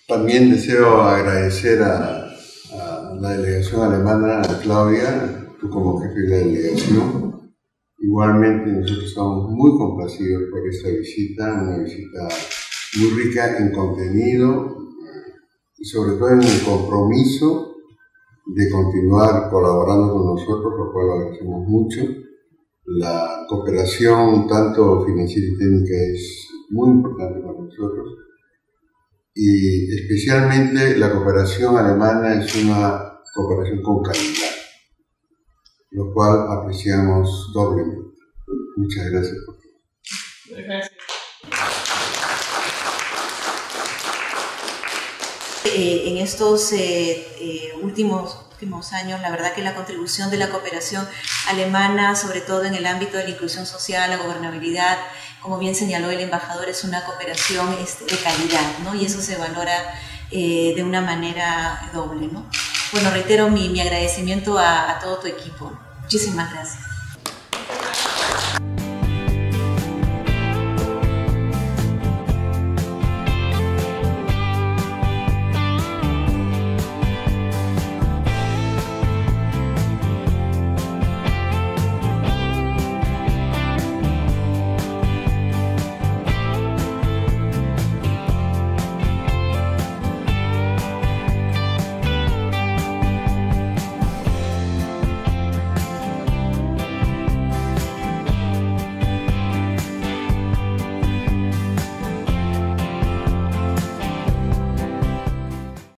También deseo agradecer a la delegación alemana, a Claudia, tú como jefe de la delegación. Igualmente nosotros estamos muy complacidos por esta visita, una visita muy rica en contenido y sobre todo en el compromiso de continuar colaborando con nosotros, lo cual agradecemos mucho. La cooperación tanto financiera y técnica es muy importante para nosotros y especialmente la cooperación alemana es una cooperación con calidad, lo cual apreciamos doblemente. Muchas gracias por todo. Gracias. En estos últimos años, la verdad que la contribución de la cooperación alemana, sobre todo en el ámbito de la inclusión social, la gobernabilidad, como bien señaló el embajador, es una cooperación de calidad, ¿no? Y eso se valora de una manera doble, ¿no? Bueno, reitero mi agradecimiento a todo tu equipo. Muchísimas gracias.